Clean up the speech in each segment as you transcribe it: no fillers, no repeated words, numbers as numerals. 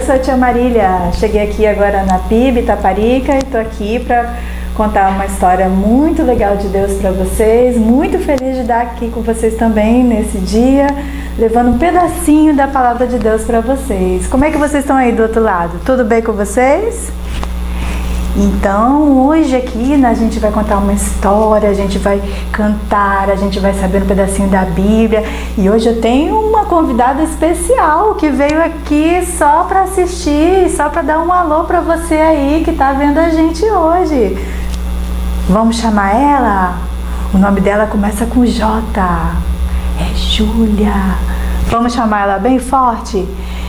sou a tia Marília. Cheguei aqui agora na PIB, Itaparica, e estou aqui para contar uma história muito legal de Deus para vocês. Muito feliz de estar aqui com vocês também nesse dia, levando um pedacinho da palavra de Deus para vocês. Como é que vocês estão aí do outro lado? Tudo bem com vocês? Então, hoje aqui a gente vai contar uma história, a gente vai cantar, a gente vai saber um pedacinho da Bíblia. E hoje eu tenho uma convidada especial que veio aqui só para assistir, só para dar um alô para você aí que tá vendo a gente hoje. Vamos chamar ela? O nome dela começa com J. É Júlia. Vamos chamar ela bem forte?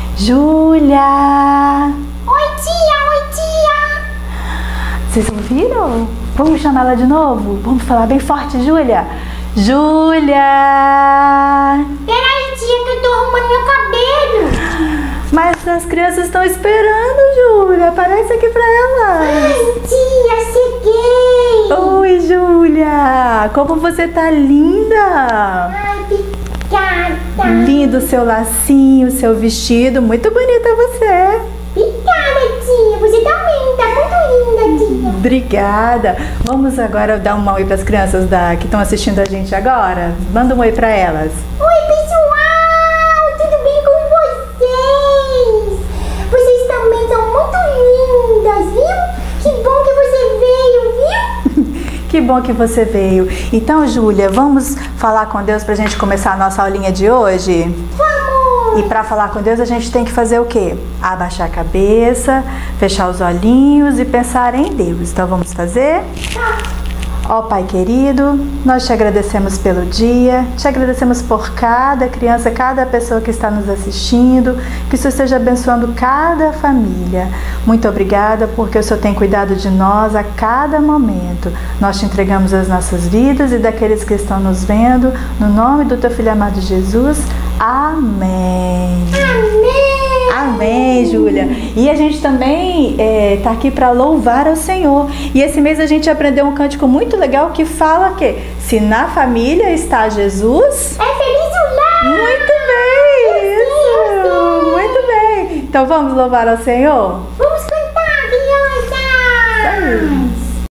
Júlia! Oi, tia! Oi, tia! Vocês ouviram? Vamos chamar ela de novo? Vamos falar bem forte, Júlia! Júlia! Peraí, tia, que eu tô arrumando meu cabelo! Mas as crianças estão esperando, Júlia! Aparece aqui pra elas! Ai, tia, cheguei! Oi, Júlia! Como você tá linda! Ai, obrigada! Lindo o seu lacinho, seu vestido, muito bonita você! Obrigada, tia! Você também tá muito linda, tia! Obrigada! Vamos agora dar um oi para as crianças que estão assistindo a gente agora? Manda um oi para elas! Oi, pessoal! Tudo bem com vocês? Vocês também são muito lindas, viu? Que bom que você veio, viu? Que bom que você veio. Então, Júlia, vamos falar com Deus para a gente começar a nossa aulinha de hoje? Vamos! E para falar com Deus a gente tem que fazer o quê? Abaixar a cabeça, fechar os olhinhos e pensar em Deus. Então vamos fazer? Ó Pai querido, nós te agradecemos pelo dia, te agradecemos por cada criança, cada pessoa que está nos assistindo, que o Senhor esteja abençoando cada família. Muito obrigada porque o Senhor tem cuidado de nós a cada momento. Nós te entregamos as nossas vidas e daqueles que estão nos vendo, no nome do teu Filho amado Jesus. Amém. Amém! Amém, Júlia. E a gente também está aqui para louvar ao Senhor. E esse mês a gente aprendeu um cântico muito legal que fala que se na família está Jesus... É feliz o lar! Muito bem! Isso! Muito bem! Então vamos louvar ao Senhor? Vamos cantar, crianças!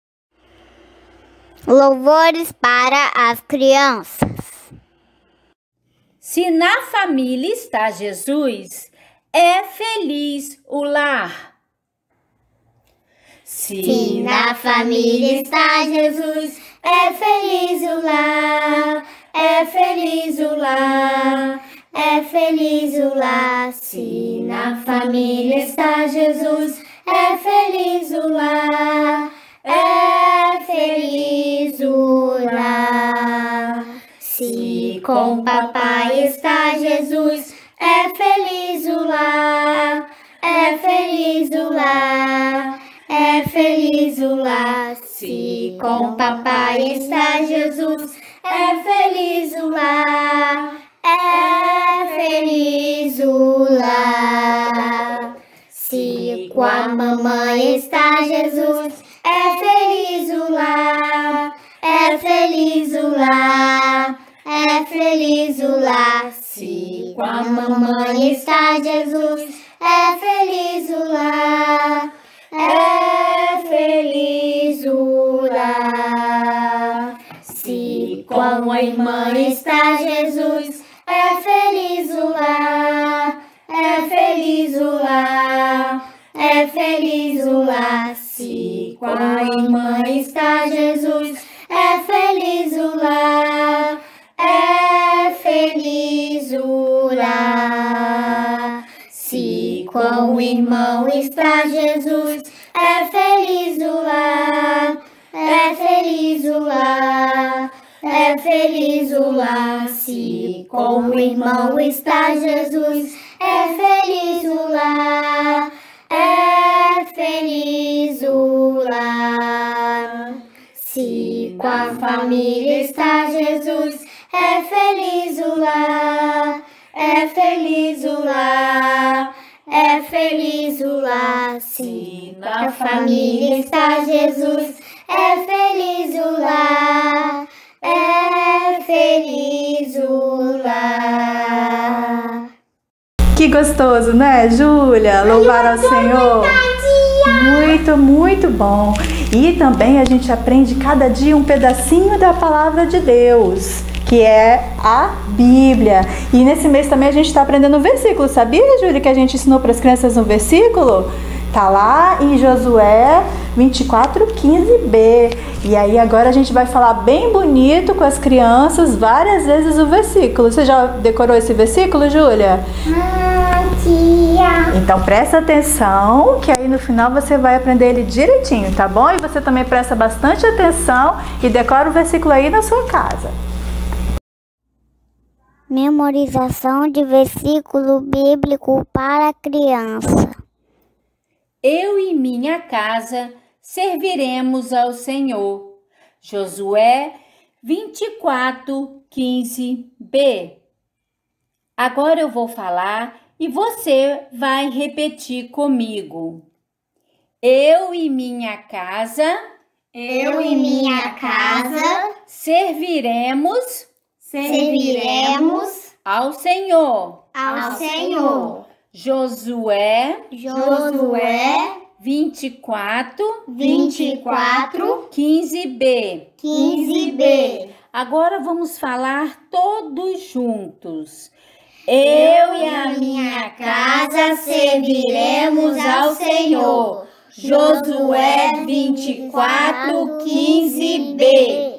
Louvores para as crianças. Se na família está Jesus, é feliz o lar. Se na família está Jesus, é feliz o lar, é feliz o lar, é feliz o lar. Se na família está Jesus, é feliz o lar, é feliz o lar. Se com papai está Jesus, é feliz o lar, é feliz o lar, é feliz o lar. Se com papai está Jesus, é feliz o lar, é feliz o lar. Se com a mamãe está Jesus, é feliz o lar, é feliz o lar, é feliz o lar. Se com a mamãe está Jesus, é feliz o lar, é feliz o lar. Se com a irmã está Jesus, é feliz o lar, é feliz o lar, é feliz o lar. Se com a irmã está Jesus, é feliz o lar, é feliz o lar. Se com o irmão está Jesus, é feliz o lar, é feliz o lar, é feliz o lar. Se com o irmão está Jesus, é feliz o lar, é feliz o lar. Se com a família está Jesus, é feliz o lar, é feliz o lar, é feliz o lar. Se na família está Jesus, é feliz o lar, é feliz o lar. Que gostoso, né, Júlia? Louvar ao Senhor. Muito, muito bom. E também a gente aprende cada dia um pedacinho da palavra de Deus, que é a Bíblia. E nesse mês também a gente está aprendendo um versículo. Sabia, Júlia, que a gente ensinou para as crianças um versículo? Tá lá em Josué 24:15b. E aí agora a gente vai falar bem bonito com as crianças várias vezes o versículo. Você já decorou esse versículo, Júlia? Tia. Então presta atenção, que aí no final você vai aprender ele direitinho, tá bom? E você também presta bastante atenção e decora o versículo aí na sua casa. Memorização de versículo bíblico para criança. Eu e minha casa serviremos ao Senhor. Josué 24:15b. Agora eu vou falar e você vai repetir comigo. Eu e minha casa serviremos ao Senhor. Josué 24:15b. Agora vamos falar todos juntos. Eu e a minha casa serviremos ao Senhor. Josué 24:15b.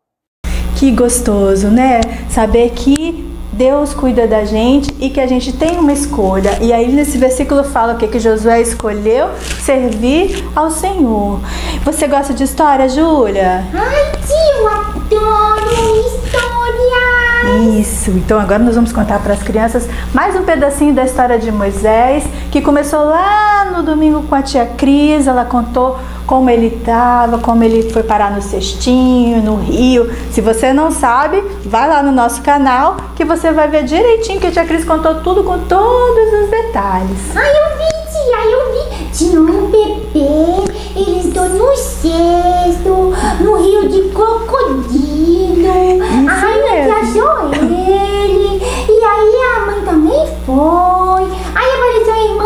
Que gostoso, né? Saber que Deus cuida da gente e que a gente tem uma escolha. E aí nesse versículo fala o que? Que Josué escolheu servir ao Senhor. Você gosta de história, Júlia? Ai, tia, eu adoro história. Isso, então agora nós vamos contar para as crianças mais um pedacinho da história de Moisés, que começou lá no domingo com a tia Cris. Ela contou como ele estava, como ele foi parar no cestinho, no rio. Se você não sabe, vai lá no nosso canal que você vai ver direitinho que a tia Cris contou tudo com todos os detalhes. Ai, eu vi, tia, eu vi. Tinha um bebê, eles dois no cesto, no rio de crocodilo. A rainha que achou ele. E aí a mãe também foi. Aí apareceu a irmã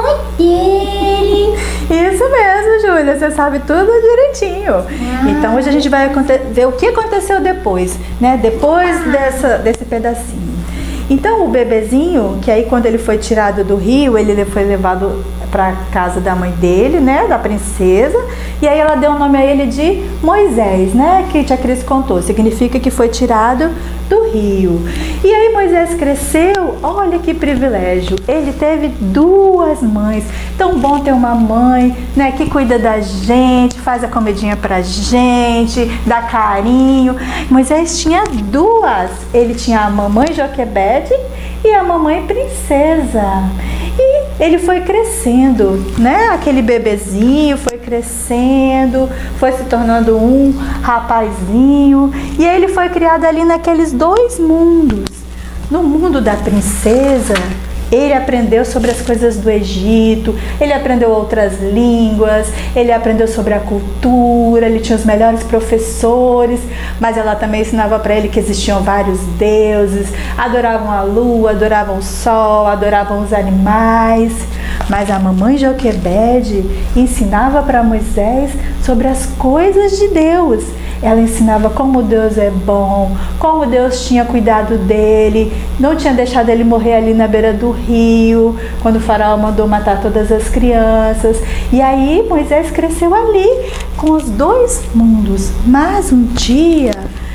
dele. Isso mesmo, Júlia, você sabe tudo direitinho. Então hoje a gente vai ver o que aconteceu depois, né? Depois desse pedacinho. Então o bebezinho, que aí quando ele foi tirado do rio, ele foi levado para casa da mãe dele, né, da princesa, e aí ela deu o nome a ele de Moisés, né, que a tia Cris contou, significa que foi tirado do rio. E aí Moisés cresceu, olha que privilégio, ele teve duas mães. Tão bom ter uma mãe, né, que cuida da gente, faz a comidinha pra gente, dá carinho. Moisés tinha duas, ele tinha a mamãe Joquebede e a mamãe Princesa. E ele foi crescendo, né? Aquele bebezinho foi crescendo, foi se tornando um rapazinho. E ele foi criado ali naqueles dois mundos. No mundo da princesa, ele aprendeu sobre as coisas do Egito, ele aprendeu outras línguas, ele aprendeu sobre a cultura, ele tinha os melhores professores, mas ela também ensinava para ele que existiam vários deuses, adoravam a lua, adoravam o sol, adoravam os animais. Mas a mamãe Joquebede ensinava para Moisés sobre as coisas de Deus. Ela ensinava como Deus é bom, como Deus tinha cuidado dele, não tinha deixado ele morrer ali na beira do rio, quando o faraó mandou matar todas as crianças. E aí Moisés cresceu ali, com os dois mundos. Mas um dia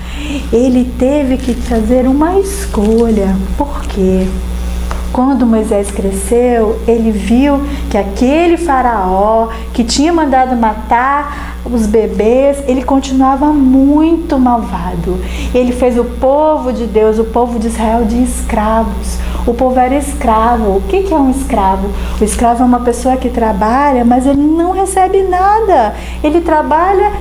ele teve que fazer uma escolha. Por quê? Quando Moisés cresceu, ele viu que aquele faraó que tinha mandado matar os bebês, ele continuava muito malvado. Ele fez o povo de Deus, o povo de Israel, de escravos. O povo era escravo. O que é um escravo? O escravo é uma pessoa que trabalha, mas ele não recebe nada. Ele trabalha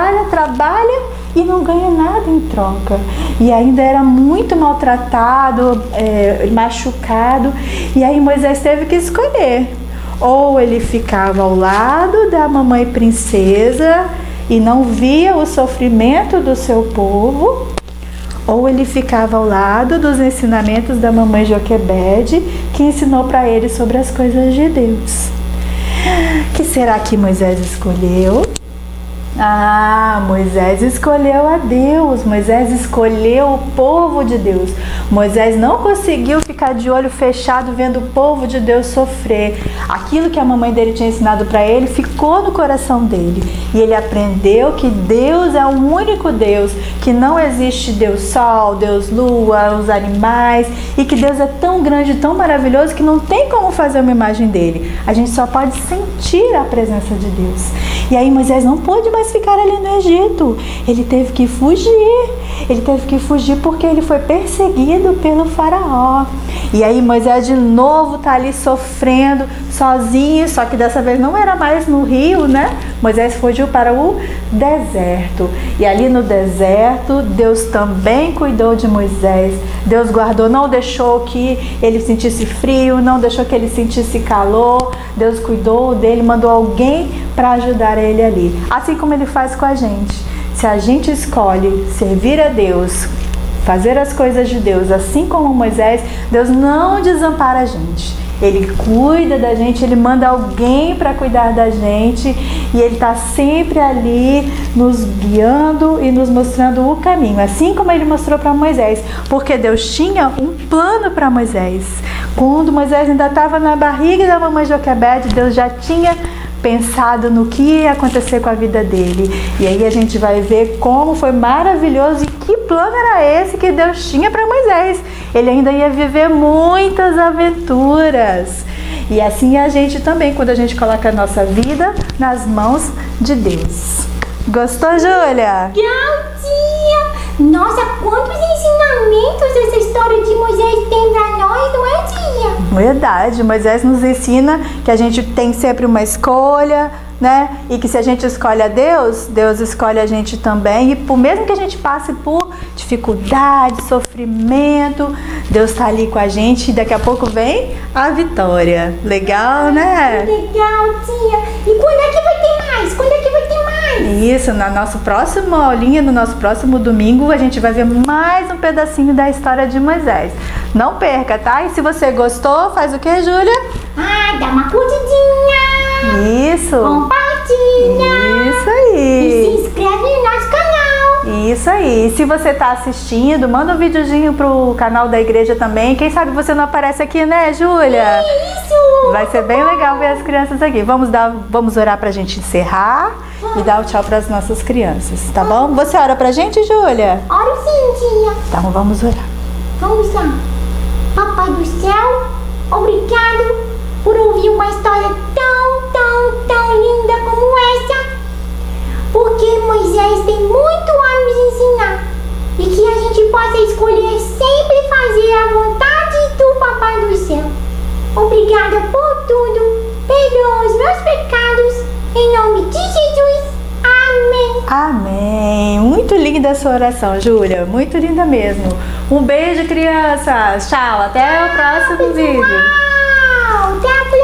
e não ganha nada em troca. E ainda era muito maltratado, machucado. E aí Moisés teve que escolher. Ou ele ficava ao lado da mamãe princesa e não via o sofrimento do seu povo, ou ele ficava ao lado dos ensinamentos da mamãe Joquebede, que ensinou para ele sobre as coisas de Deus. Que será que Moisés escolheu? Moisés escolheu a Deus, Moisés escolheu o povo de Deus. Moisés não conseguiu ficar de olho fechado vendo o povo de Deus sofrer. Aquilo que a mamãe dele tinha ensinado para ele ficou no coração dele. E ele aprendeu que Deus é o único Deus, que não existe Deus Sol, Deus Lua, os animais, e que Deus é tão grande, tão maravilhoso, que não tem como fazer uma imagem dele. A gente só pode sentir a presença de Deus. E aí Moisés não pôde mais ficar ali no Egito. Ele teve que fugir. Ele teve que fugir porque ele foi perseguido pelo faraó. E aí Moisés de novo está ali sofrendo, sozinho, só que dessa vez não era mais no rio, né? Moisés fugiu para o deserto. E ali no deserto, Deus também cuidou de Moisés. Deus guardou, não deixou que ele sentisse frio, não deixou que ele sentisse calor. Deus cuidou dele, mandou alguém para ajudar ele ali. Assim como ele faz com a gente. Se a gente escolhe servir a Deus, fazer as coisas de Deus, assim como Moisés, Deus não desampara a gente. Ele cuida da gente, Ele manda alguém para cuidar da gente, e Ele está sempre ali nos guiando e nos mostrando o caminho, assim como Ele mostrou para Moisés, porque Deus tinha um plano para Moisés. Quando Moisés ainda estava na barriga da mamãe Joquebede, Deus já tinha pensado no que ia acontecer com a vida dele. E aí a gente vai ver como foi maravilhoso e que plano era esse que Deus tinha para Moisés. Ele ainda ia viver muitas aventuras. E assim é a gente também, quando a gente coloca a nossa vida nas mãos de Deus. Gostou, Júlia? Tia! Nossa, quantos ensinamentos essa história de Moisés tem para nós, não é, tia? Verdade, Moisés nos ensina que a gente tem sempre uma escolha, né? E que se a gente escolhe a Deus, Deus escolhe a gente também. E por mesmo que a gente passe por dificuldade, sofrimento, Deus está ali com a gente e daqui a pouco vem a vitória. Legal, né? Legal, tia. E quando é que vai ter mais? Quando é que vai ter mais? Isso, na nossa próxima aulinha, no nosso próximo domingo, a gente vai ver mais um pedacinho da história de Moisés. Não perca, tá? E se você gostou, faz o que, Júlia? Dá uma curtidinha. Isso. Compartilha. Isso aí. E se inscreve no nosso canal. Isso aí. E se você está assistindo, manda um videozinho pro canal da igreja também. Quem sabe você não aparece aqui, né, Júlia? Isso. Vai ser bem legal ver as crianças aqui. Vamos orar pra gente encerrar e dar o tchau para as nossas crianças, tá bom? Você ora pra gente, Júlia? Oro sim, tia. Então vamos orar. Vamos lá. Papai do céu, obrigado por ouvir uma história tão linda como essa. Porque Moisés tem muito a nos ensinar. E que a gente possa escolher sempre fazer a vontade do Papai do céu. Obrigada por tudo. Perdoa os meus pecados. Em nome de Jesus. Amém. Amém. Muito linda a sua oração, Júlia. Muito linda mesmo. Um beijo, crianças. Tchau. Até o próximo vídeo. Até a próxima.